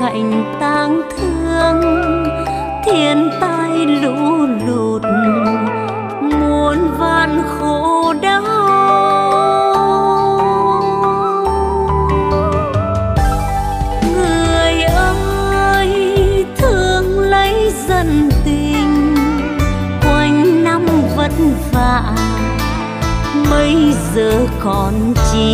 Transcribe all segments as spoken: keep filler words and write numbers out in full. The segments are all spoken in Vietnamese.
cảnh tang thương, thiên tai lũ lụt muôn vàn khổ đau. Người ơi thương lấy dân tình, quanh năm vất vả bây giờ còn chi.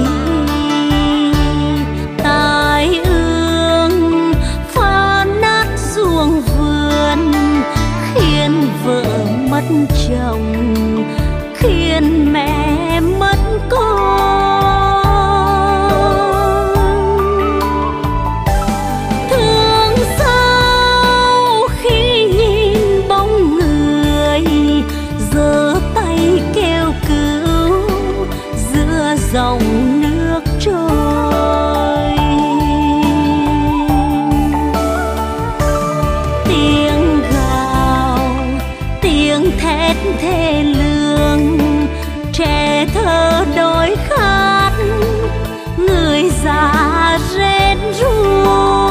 Tai ương phá nát ruộng vườn, khiến vợ mất chồng, khiến mẹ mất con. Thương sao khi nhìn bóng người giơ tay kêu cứu giữa dòng nước trôi. Tiếng gào, tiếng thét thê lương, trẻ thơ đói khát, người già rét run.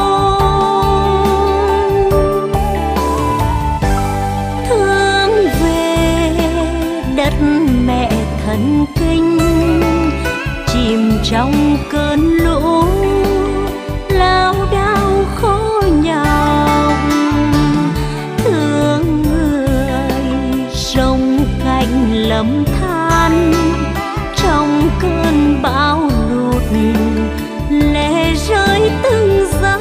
Thương về đất mẹ thần kinh, chìm trong cơn lũ lao đao khó nhọc. Thương người sống cạnh lầm than, trong cơn bão lụt lệ rơi từng giọt.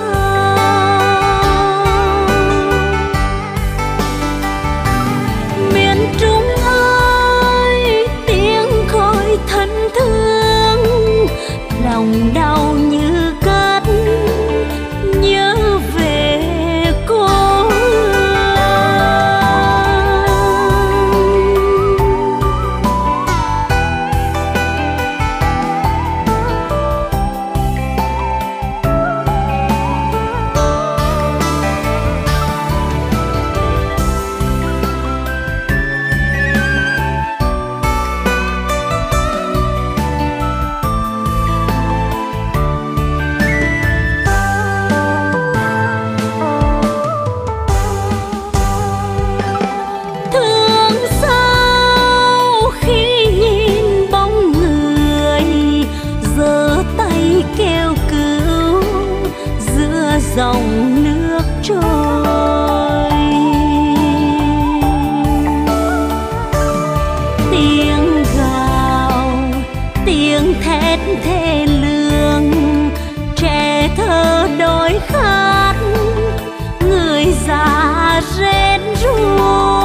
Miền Trung ơi tiếng khói thân thương, lòng đau như cát nhớ về cô hương. Thương sao khi nhìn bóng người giơ tay kêu cứu giữa dòng nước trôi. Tiếng gào, tiếng thét thê lương, trẻ thơ đói khát, người già rét run.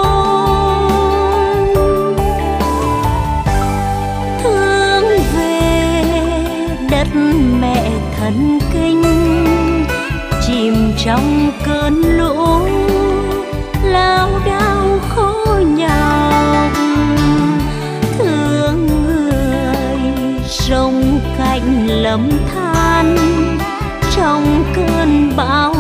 Thương về đất mẹ thần kinh, chìm trong cơn lũ lao đao khó nhọc. Thương người sống cạnh lầm than, trong cơn bão